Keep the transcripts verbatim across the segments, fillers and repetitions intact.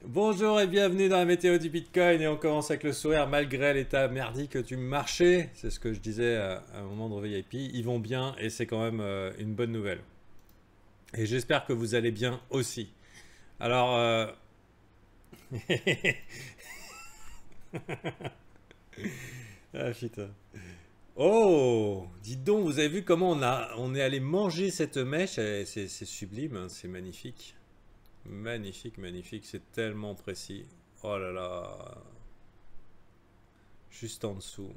Bonjour et bienvenue dans la météo du Bitcoin et on commence avec le sourire malgré l'état merdique du marché. C'est ce que je disais à, à un moment de réveil I P. Ils vont bien et c'est quand même euh, une bonne nouvelle. Et j'espère que vous allez bien aussi. Alors... Euh... ah putain. Oh, dites donc, vous avez vu comment on, a, on est allé manger cette mèche. C'est sublime, hein, c'est magnifique. Magnifique, magnifique, c'est tellement précis. Oh là là. Juste en dessous.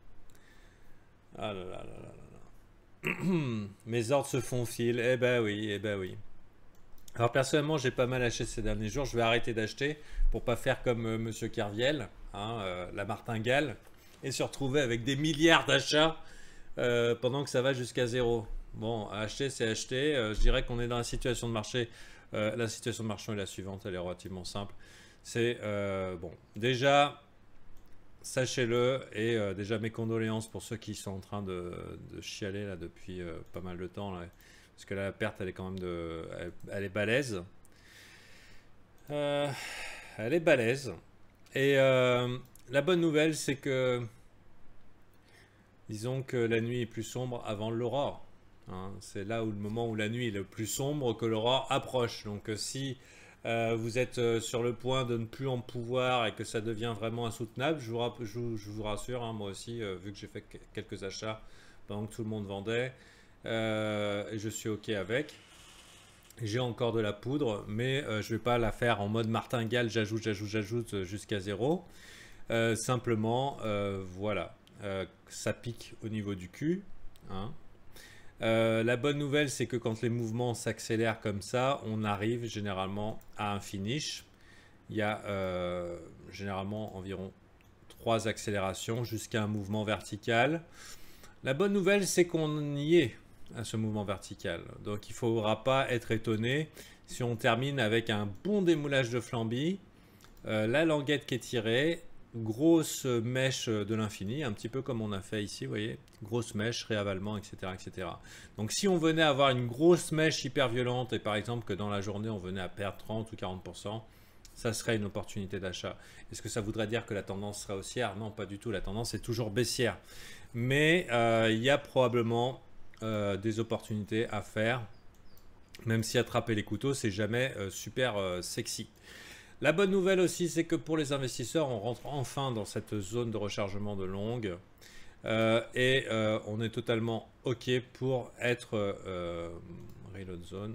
Ah là là là là là. Mes ordres se font fil. Eh ben oui, eh ben oui. Alors personnellement, j'ai pas mal acheté ces derniers jours. Je vais arrêter d'acheter pour pas faire comme euh, Monsieur Kerviel, hein, euh, la martingale, et se retrouver avec des milliards d'achats euh, pendant que ça va jusqu'à zéro. Bon, acheter, c'est acheter. Euh, je dirais qu'on est dans la situation de marché. Euh, la situation de marché est la suivante, elle est relativement simple. C'est, euh, bon, déjà, sachez-le, et euh, déjà mes condoléances pour ceux qui sont en train de, de chialer là depuis euh, pas mal de temps, là, parce que la perte, elle est quand même de... Elle, elle est balèze. Euh, elle est balèze. Et euh, la bonne nouvelle, c'est que... Disons que la nuit est plus sombre avant l'aurore. Hein, c'est là où le moment où la nuit est le plus sombre que l'aurore approche. Donc euh, si euh, vous êtes euh, sur le point de ne plus en pouvoir et que ça devient vraiment insoutenable, je vous, je, je vous rassure, hein, moi aussi, euh, vu que j'ai fait quelques achats pendant que tout le monde vendait, euh, et je suis OK avec. J'ai encore de la poudre, mais euh, je ne vais pas la faire en mode martingale, j'ajoute, j'ajoute, j'ajoute jusqu'à zéro. Euh, simplement, euh, voilà, euh, ça pique au niveau du cul. Hein. Euh, la bonne nouvelle, c'est que quand les mouvements s'accélèrent comme ça, on arrive généralement à un finish. Il y a euh, généralement environ trois accélérations jusqu'à un mouvement vertical. La bonne nouvelle, c'est qu'on y est à ce mouvement vertical. Donc il ne faudra pas être étonné si on termine avec un bon démoulage de Flamby, euh, la languette qui est tirée, grosse mèche de l'infini, un petit peu comme on a fait ici, vous voyez, grosse mèche, réavalement, et cetera, et cetera. Donc si on venait avoir une grosse mèche hyper violente et par exemple que dans la journée on venait à perdre trente ou quarante pour cent, ça serait une opportunité d'achat. Est-ce que ça voudrait dire que la tendance serait haussière? Non, pas du tout, la tendance est toujours baissière. Mais euh, il y a probablement euh, des opportunités à faire, même si attraper les couteaux, c'est jamais euh, super euh, sexy. La bonne nouvelle aussi, c'est que pour les investisseurs, on rentre enfin dans cette zone de rechargement de longue euh, et euh, on est totalement OK pour être euh, reload zone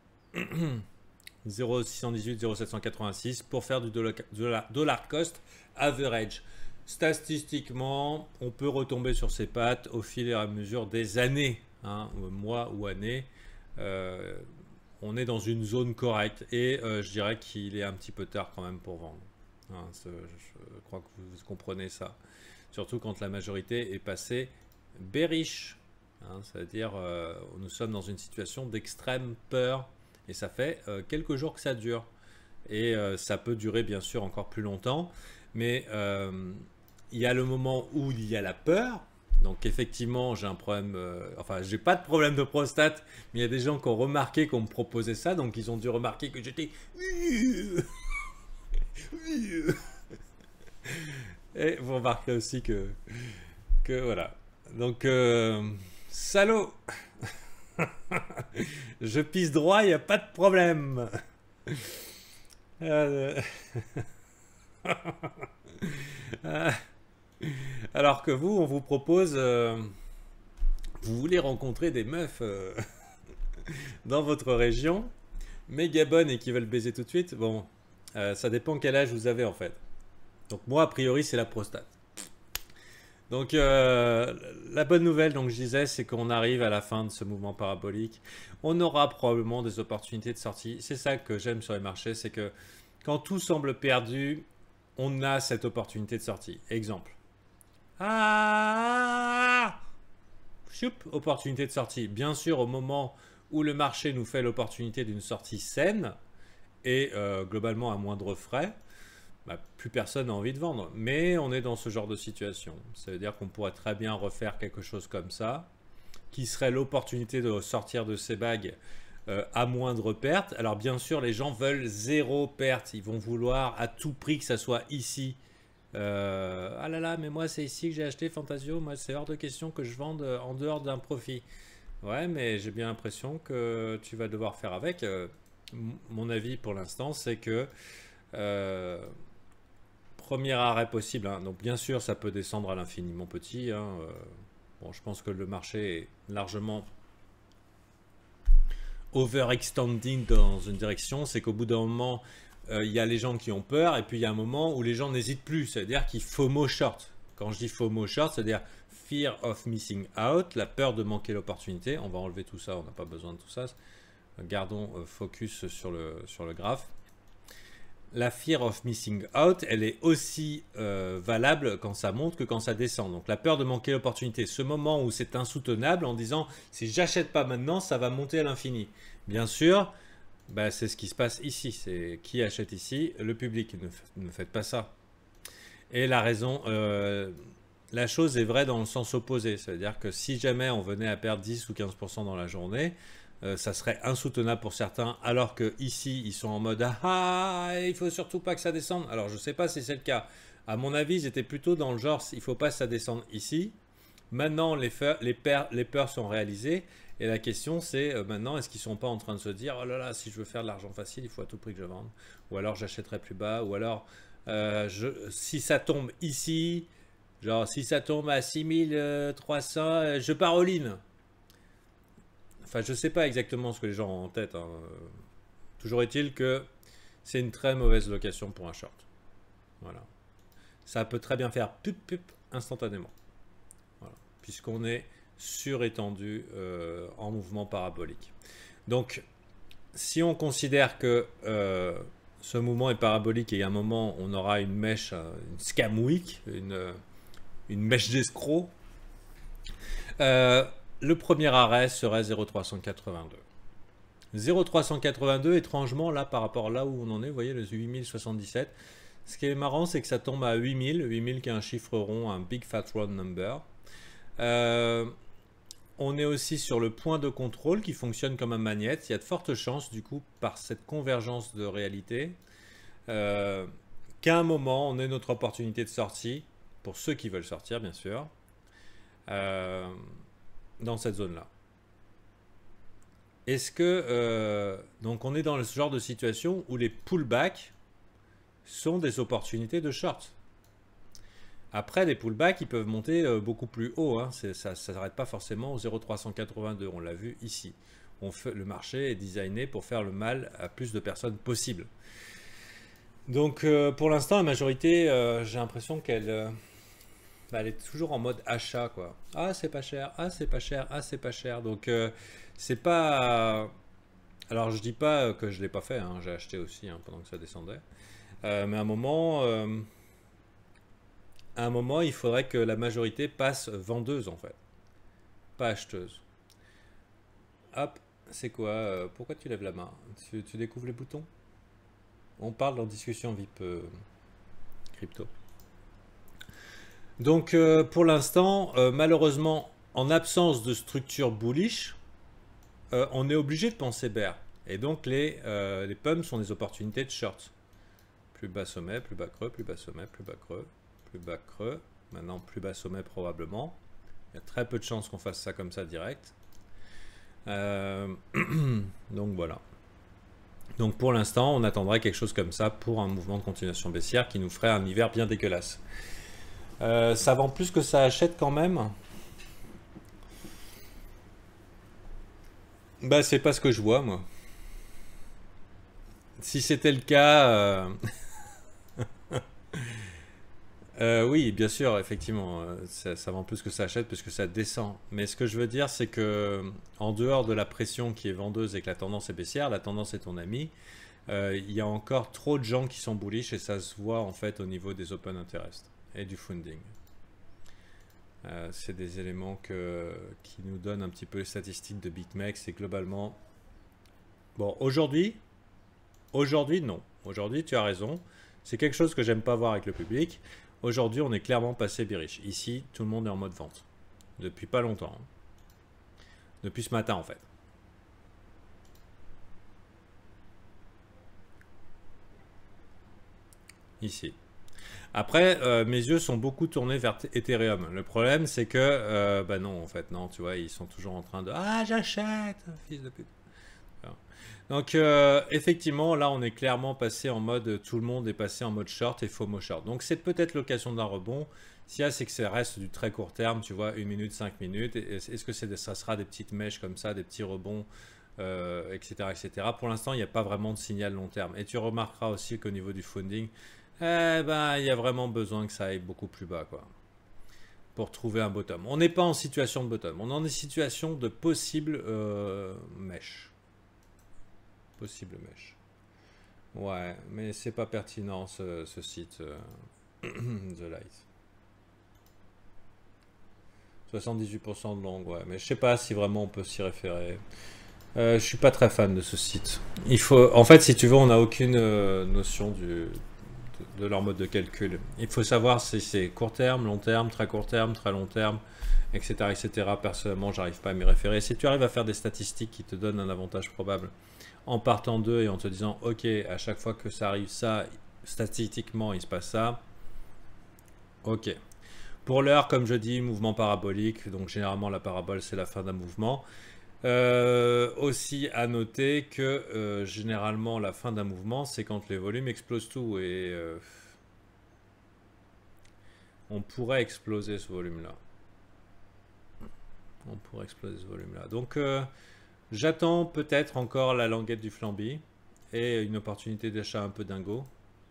zéro six cent dix-huit zéro sept cent quatre-vingt-six pour faire du dollar, dollar, dollar cost average. Statistiquement, on peut retomber sur ses pattes au fil et à mesure des années, hein, mois ou années. Euh, on est dans une zone correcte et euh, je dirais qu'il est un petit peu tard quand même pour vendre. Hein, je crois que vous comprenez ça. Surtout quand la majorité est passée bearish. Hein, c'est-à-dire euh, nous sommes dans une situation d'extrême peur et ça fait euh, quelques jours que ça dure. Et euh, ça peut durer bien sûr encore plus longtemps. Mais euh, il y a le moment où il y a la peur. Donc effectivement, j'ai un problème, euh, enfin j'ai pas de problème de prostate, mais il y a des gens qui ont remarqué qu'on me proposait ça, donc ils ont dû remarquer que j'étais... Et vous remarquerez aussi que, que voilà. Donc, euh, salaud. Je pisse droit, il n'y a pas de problème. Euh... Alors que vous, on vous propose... Euh, vous voulez rencontrer des meufs euh, dans votre région, méga bonnes et qui veulent baiser tout de suite. Bon, euh, ça dépend quel âge vous avez en fait. Donc moi, a priori, c'est la prostate. Donc euh, la bonne nouvelle, donc je disais, c'est qu'on arrive à la fin de ce mouvement parabolique. On aura probablement des opportunités de sortie. C'est ça que j'aime sur les marchés, c'est que quand tout semble perdu, on a cette opportunité de sortie. Exemple. Ah, choup, opportunité de sortie. Bien sûr, au moment où le marché nous fait l'opportunité d'une sortie saine et euh, globalement à moindre frais, bah, plus personne n'a envie de vendre. Mais on est dans ce genre de situation. Ça veut dire qu'on pourrait très bien refaire quelque chose comme ça, qui serait l'opportunité de sortir de ces bagues euh, à moindre perte. Alors bien sûr, les gens veulent zéro perte. Ils vont vouloir à tout prix que ça soit ici. Euh, ah là là, mais moi c'est ici que j'ai acheté Fantasio. Moi c'est hors de question que je vende en dehors d'un profit. Ouais, mais j'ai bien l'impression que tu vas devoir faire avec. Euh, mon avis pour l'instant, c'est que euh, premier arrêt possible. Hein. Donc bien sûr, ça peut descendre à l'infini, mon petit. Hein. Euh, bon, je pense que le marché est largement overextending dans une direction. C'est qu'au bout d'un moment, il euh, y a les gens qui ont peur, et puis il y a un moment où les gens n'hésitent plus. C'est-à-dire qu'ils FOMO short. Quand je dis FOMO short, c'est-à-dire fear of missing out, la peur de manquer l'opportunité. On va enlever tout ça, on n'a pas besoin de tout ça. Gardons euh, focus sur le, sur le graphe. La fear of missing out, elle est aussi euh, valable quand ça monte que quand ça descend. Donc la peur de manquer l'opportunité, ce moment où c'est insoutenable en disant si j'achète pas maintenant, ça va monter à l'infini. Bien sûr, bah, c'est ce qui se passe ici. C'est qui achète ici? Le public. Ne, ne faites pas ça. Et la raison, euh, la chose est vraie dans le sens opposé. C'est-à-dire que si jamais on venait à perdre dix ou quinze pour cent dans la journée, Euh, ça serait insoutenable pour certains, alors que ici ils sont en mode ah, il faut surtout pas que ça descende. Alors je sais pas si c'est le cas. À mon avis, ils étaient plutôt dans le genre il faut pas que ça descende ici. Maintenant, les, les, peurs, les peurs sont réalisées, et la question c'est euh, maintenant, est-ce qu'ils sont pas en train de se dire oh là là, si je veux faire de l'argent facile, il faut à tout prix que je vende, ou alors j'achèterai plus bas, ou alors euh, je, si ça tombe ici, genre si ça tombe à six mille trois cents, je pars all-in. Enfin, je ne sais pas exactement ce que les gens ont en tête. Hein. Toujours est-il que c'est une très mauvaise location pour un short. Voilà. Ça peut très bien faire pup pup instantanément. Voilà. Puisqu'on est surétendu euh, en mouvement parabolique. Donc, si on considère que euh, ce mouvement est parabolique et à un moment on aura une mèche, une scam week, une, une mèche d'escroc, euh, le premier arrêt serait zéro virgule trois cent quatre-vingt-deux. zéro virgule trois cent quatre-vingt-deux, étrangement, là, par rapport là où on en est, vous voyez, le huit mille soixante-dix-sept. Ce qui est marrant, c'est que ça tombe à huit mille. huit mille qui est un chiffre rond, un big fat round number. Euh, on est aussi sur le point de contrôle qui fonctionne comme un magnète. Il y a de fortes chances, du coup, par cette convergence de réalité, euh, qu'à un moment, on ait notre opportunité de sortie, pour ceux qui veulent sortir, bien sûr. Euh, dans cette zone-là. Est-ce que... Euh, donc on est dans ce genre de situation où les pullbacks sont des opportunités de short. Après, les pullbacks, ils peuvent monter euh, beaucoup plus haut. Hein. Ça ne s'arrête pas forcément au zéro virgule trois cent quatre-vingt-deux. On l'a vu ici. On fait, le marché est designé pour faire le mal à plus de personnes possible. Donc euh, pour l'instant, la majorité, euh, j'ai l'impression qu'elle... Euh, Bah, elle est toujours en mode achat, quoi. Ah, c'est pas cher, ah, c'est pas cher, ah, c'est pas cher. Donc, euh, c'est pas... Alors, je dis pas que je l'ai pas fait, hein. J'ai acheté aussi hein, pendant que ça descendait. Euh, mais à un moment... Euh, à un moment, il faudrait que la majorité passe vendeuse, en fait. Pas acheteuse. Hop, c'est quoi euh, Pourquoi tu lèves la main? tu, tu découvres les boutons? On parle en discussion V I P euh, crypto. Donc euh, pour l'instant, euh, malheureusement, en absence de structure bullish, euh, on est obligé de penser bear. Et donc les, euh, les pumps sont des opportunités de short. Plus bas sommet, plus bas creux, plus bas sommet, plus bas creux, plus bas creux. Maintenant plus bas sommet probablement. Il y a très peu de chances qu'on fasse ça comme ça direct. Euh, donc voilà. Donc pour l'instant, on attendrait quelque chose comme ça pour un mouvement de continuation baissière qui nous ferait un hiver bien dégueulasse. Euh, ça vend plus que ça achète quand même. Bah c'est pas ce que je vois moi. Si c'était le cas, euh... euh, oui bien sûr effectivement ça, ça vend plus que ça achète puisque ça descend. Mais ce que je veux dire c'est que en dehors de la pression qui est vendeuse et que la tendance est baissière, la tendance est ton ami. Euh, il y a encore trop de gens qui sont bullish et ça se voit en fait au niveau des open interest et du funding. Euh, c'est des éléments que, qui nous donnent un petit peu les statistiques de BitMEX et globalement... Bon, aujourd'hui, aujourd'hui non. Aujourd'hui, tu as raison. C'est quelque chose que j'aime pas voir avec le public. Aujourd'hui, on est clairement passé bearish. Ici, tout le monde est en mode vente. Depuis pas longtemps. Depuis ce matin, en fait. ici. Après, euh, mes yeux sont beaucoup tournés vers Ethereum. Le problème, c'est que, euh, bah non, en fait, non, tu vois, ils sont toujours en train de, ah, j'achète, fils de pute. Donc, euh, effectivement, là, on est clairement passé en mode, tout le monde est passé en mode short et FOMO short. Donc, c'est peut-être l'occasion d'un rebond. Ce qu'il y a, c'est que ça reste du très court terme, tu vois, une minute, cinq minutes. Est-ce que c'est, ça sera des petites mèches comme ça, des petits rebonds, euh, et cetera, et cetera. Pour l'instant, il n'y a pas vraiment de signal long terme. Et tu remarqueras aussi qu'au niveau du funding, eh ben, il y a vraiment besoin que ça aille beaucoup plus bas, quoi, pour trouver un bottom. On n'est pas en situation de bottom, on est en situation de possible euh, mèche. Possible mèche. Ouais, mais c'est pas pertinent ce, ce site euh, The Light. soixante-dix-huit pour cent de long, ouais, mais je sais pas si vraiment on peut s'y référer. Euh, je suis pas très fan de ce site. Il faut, en fait, si tu veux, on n'a aucune euh, notion du, de, de leur mode de calcul. Il faut savoir si c'est court terme, long terme, très court terme, très long terme, et cetera, et cetera. Personnellement, j'arrive pas à m'y référer. Si tu arrives à faire des statistiques qui te donnent un avantage probable, en partant d'eux et en te disant, ok, à chaque fois que ça arrive ça, statistiquement, il se passe ça. Ok. Pour l'heure, comme je dis, mouvement parabolique. Donc, généralement, la parabole, c'est la fin d'un mouvement. Euh, aussi à noter que, euh, généralement, la fin d'un mouvement, c'est quand les volumes explosent tout. Et euh, on pourrait exploser ce volume-là. On pourrait exploser ce volume-là. Donc, euh, j'attends peut-être encore la languette du Flamby et une opportunité d'achat un peu dingo.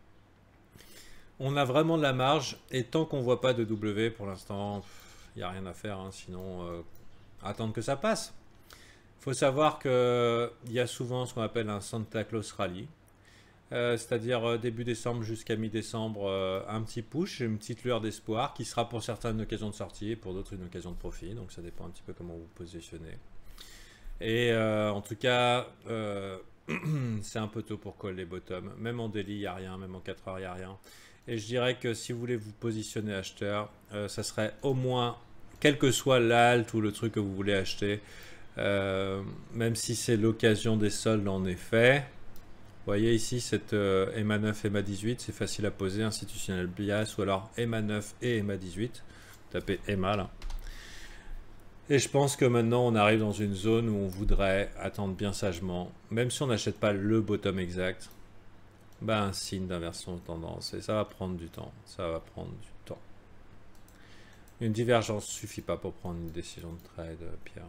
On a vraiment de la marge et tant qu'on ne voit pas de W pour l'instant, il n'y a rien à faire. Hein, sinon, euh, attendre que ça passe. Il faut savoir qu'il y a souvent ce qu'on appelle un Santa Claus Rally. Euh, C'est-à-dire euh, début décembre jusqu'à mi-décembre, euh, un petit push, une petite lueur d'espoir qui sera pour certains une occasion de sortie et pour d'autres une occasion de profit. Donc ça dépend un petit peu comment vous positionnez. Et euh, en tout cas, euh, c'est un peu tôt pour call les bottoms. Même en daily, il n'y a rien. Même en quatre heures, il n'y a rien. Et je dirais que si vous voulez vous positionner acheteur, euh, ça serait au moins, quel que soit l'alt ou le truc que vous voulez acheter, euh, même si c'est l'occasion des soldes en effet. Vous voyez ici, cette euh, E M A neuf, E M A dix-huit, c'est facile à poser, institutionnel bias, ou alors E M A neuf et E M A dix-huit. Tapez E M A là. Et je pense que maintenant on arrive dans une zone où on voudrait attendre bien sagement, même si on n'achète pas le bottom exact, bah un signe d'inversion de tendance. Et ça va prendre du temps. Ça va prendre du temps. Une divergence ne suffit pas pour prendre une décision de trade, Pierre.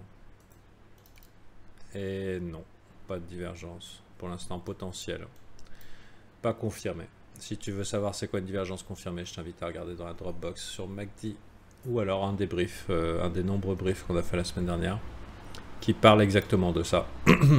Et non, pas de divergence. Pour l'instant potentielle. Pas confirmée. Si tu veux savoir c'est quoi une divergence confirmée, je t'invite à regarder dans la Dropbox sur M A C D. Ou alors un des briefs, euh, un des nombreux briefs qu'on a fait la semaine dernière, qui parle exactement de ça.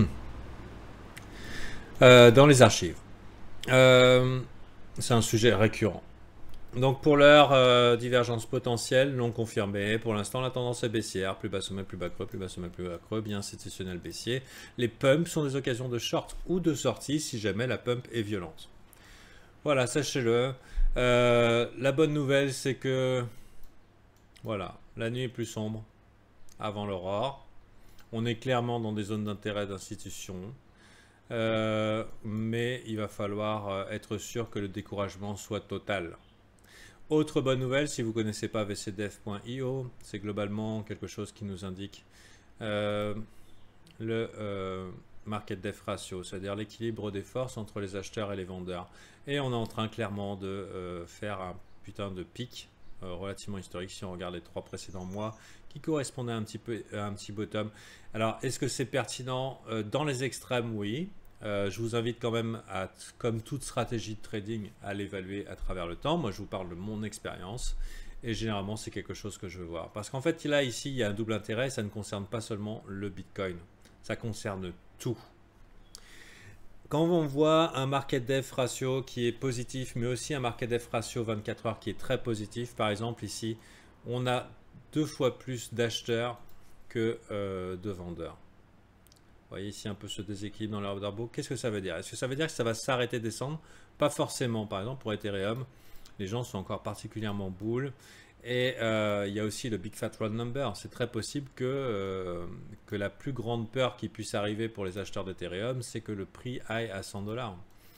euh, dans les archives. Euh, c'est un sujet récurrent. Donc pour l'heure, euh, divergence potentielle, non confirmée. Pour l'instant, la tendance est baissière. Plus bas sommet, plus bas creux, plus bas sommet, plus bas creux. Bien institutionnel baissier. Les pumps sont des occasions de short ou de sortie si jamais la pump est violente. Voilà, sachez-le. Euh, la bonne nouvelle, c'est que... Voilà, la nuit est plus sombre avant l'aurore. On est clairement dans des zones d'intérêt d'institution. Euh, mais il va falloir être sûr que le découragement soit total. Autre bonne nouvelle, si vous ne connaissez pas v c d f point i o, c'est globalement quelque chose qui nous indique euh, le euh, market def ratio, c'est-à-dire l'équilibre des forces entre les acheteurs et les vendeurs. Et on est en train clairement de euh, faire un putain de pic Euh, relativement historique si on regarde les trois précédents mois qui correspondaient un petit peu à un petit bottom. Alors est-ce que c'est pertinent euh, dans les extrêmes? Oui. Euh, je vous invite quand même à, comme toute stratégie de trading, à l'évaluer à travers le temps. Moi je vous parle de mon expérience et généralement c'est quelque chose que je veux voir parce qu'en fait là ici il y a un double intérêt. Ça ne concerne pas seulement le Bitcoin, ça concerne tout. Quand on voit un market def ratio qui est positif, mais aussi un market def ratio vingt-quatre heures qui est très positif, par exemple ici, on a deux fois plus d'acheteurs que euh, de vendeurs. Vous voyez ici un peu ce déséquilibre dans l'order book. Qu'est-ce que ça veut dire? Est-ce que ça veut dire que ça va s'arrêter de descendre? Pas forcément. Par exemple, pour Ethereum, les gens sont encore particulièrement bulles. Et euh, il y a aussi le Big Fat Round Number. C'est très possible que, euh, que la plus grande peur qui puisse arriver pour les acheteurs d'Ethereum, c'est que le prix aille à cent dollars.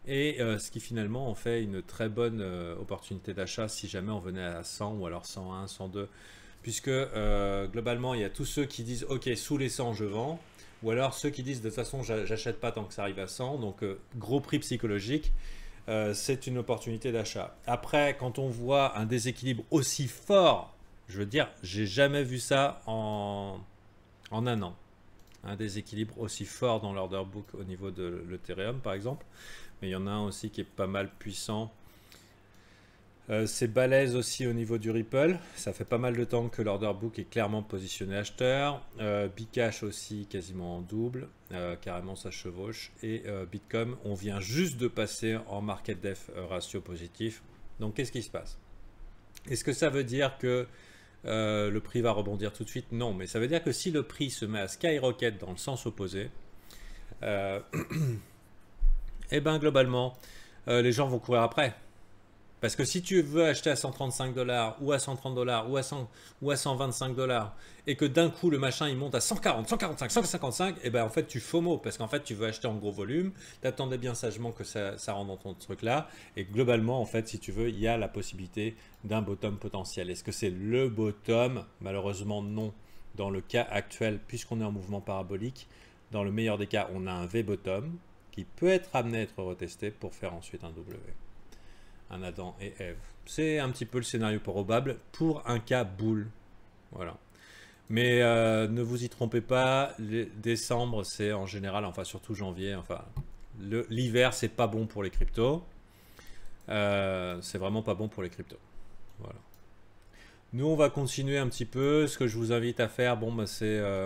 Et euh, ce qui finalement en fait une très bonne euh, opportunité d'achat si jamais on venait à cent ou alors cent un, cent deux. Puisque euh, globalement, il y a tous ceux qui disent ok, sous les cent, je vends. Ou alors ceux qui disent de toute façon, j'achète pas tant que ça arrive à cent. Donc euh, gros prix psychologique, euh, c'est une opportunité d'achat. Après, quand on voit un déséquilibre aussi fort, je veux dire, j'ai jamais vu ça en, en un an. Un déséquilibre aussi fort dans l'order book au niveau de l'Ethereum par exemple. Mais il y en a un aussi qui est pas mal puissant. Euh, c'est balèze aussi au niveau du Ripple. Ça fait pas mal de temps que l'order book est clairement positionné acheteur. Euh, Bcash aussi quasiment en double. Euh, carrément ça chevauche. Et euh, Bitcoin, on vient juste de passer en market def euh, ratio positif. Donc qu'est-ce qui se passe? Est-ce que ça veut dire que euh, le prix va rebondir tout de suite? Non, mais ça veut dire que si le prix se met à skyrocket dans le sens opposé, euh, et bien globalement, euh, les gens vont courir après. Parce que si tu veux acheter à cent trente-cinq dollars ou à cent trente dollars ou à cent ou à cent vingt-cinq dollars et que d'un coup le machin il monte à cent quarante, cent quarante-cinq, cent cinquante-cinq, et ben en fait tu FOMO parce qu'en fait tu veux acheter en gros volume, tu attendais bien sagement que ça, ça rentre dans ton truc là et globalement en fait si tu veux il y a la possibilité d'un bottom potentiel. Est-ce que c'est le bottom? Malheureusement non. Dans le cas actuel puisqu'on est en mouvement parabolique, dans le meilleur des cas on a un V bottom qui peut être amené à être retesté pour faire ensuite un W. Un Adam et Ève. C'est un petit peu le scénario probable pour un cas boule. Voilà. Mais euh, ne vous y trompez pas, les, décembre c'est en général, enfin surtout janvier, enfin l'hiver c'est pas bon pour les cryptos. Euh, c'est vraiment pas bon pour les cryptos. Voilà. Nous on va continuer un petit peu. Ce que je vous invite à faire, bon bah c'est euh,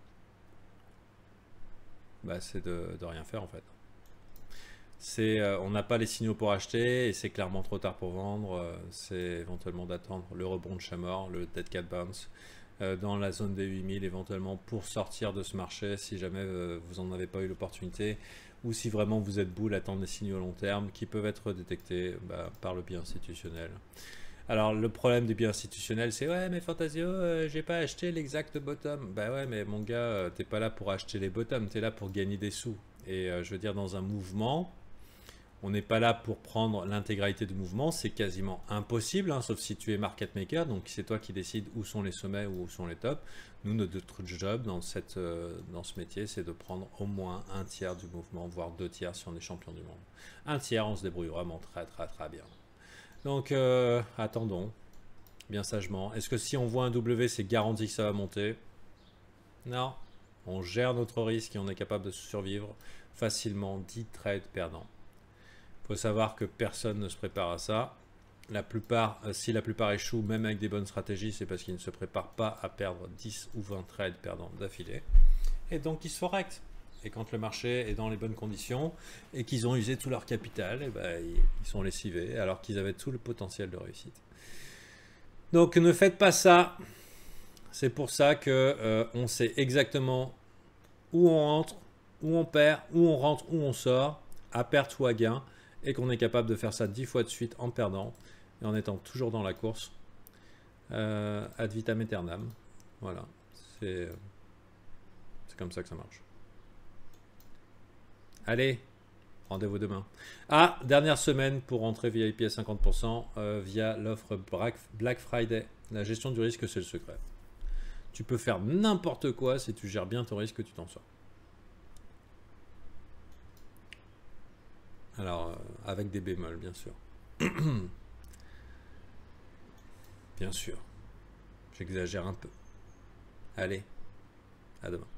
bah, c'est de, de rien faire en fait. C'est, euh, on n'a pas les signaux pour acheter et c'est clairement trop tard pour vendre. Euh, c'est éventuellement d'attendre le rebond de Chamor, le Dead Cat Bounce, euh, dans la zone des huit mille éventuellement pour sortir de ce marché si jamais euh, vous n'en avez pas eu l'opportunité ou si vraiment vous êtes boule, attendre des signaux long terme qui peuvent être détectés bah, par le biais institutionnel. Alors le problème des biais institutionnels c'est ouais mais Fantasio euh, j'ai pas acheté l'exact bottom. Bah ouais mais mon gars euh, t'es pas là pour acheter les bottoms, t'es là pour gagner des sous. Et euh, je veux dire dans un mouvement, on n'est pas là pour prendre l'intégralité du mouvement, c'est quasiment impossible, hein, sauf si tu es market maker, donc c'est toi qui décides où sont les sommets ou où sont les tops. Nous, notre job dans, cette, euh, dans ce métier, c'est de prendre au moins un tiers du mouvement, voire deux tiers si on est champion du monde. Un tiers, on se débrouille vraiment très très très bien. Donc, euh, attendons, bien sagement. Est-ce que si on voit un W, c'est garanti que ça va monter? Non. On gère notre risque et on est capable de survivre facilement dix trades perdants. Il faut savoir que personne ne se prépare à ça. La plupart, euh, si la plupart échouent, même avec des bonnes stratégies, c'est parce qu'ils ne se préparent pas à perdre dix ou vingt trades perdants d'affilée. Et donc ils se forrectent. Et quand le marché est dans les bonnes conditions et qu'ils ont usé tout leur capital, et ben, ils sont lessivés alors qu'ils avaient tout le potentiel de réussite. Donc ne faites pas ça. C'est pour ça que euh, on sait exactement où on entre, où on perd, où on rentre, où on sort, à perte ou à gain, et qu'on est capable de faire ça dix fois de suite en perdant et en étant toujours dans la course euh, ad vitam aeternam. Voilà, c'est c'est comme ça que ça marche. Allez, rendez-vous demain. Ah, dernière semaine pour rentrer V I P à cinquante pour cent euh, via l'offre Black Friday. La gestion du risque, c'est le secret. Tu peux faire n'importe quoi si tu gères bien ton risque, tu t'en sors. Alors, euh, avec des bémols, bien sûr. Bien sûr. J'exagère un peu. Allez, à demain.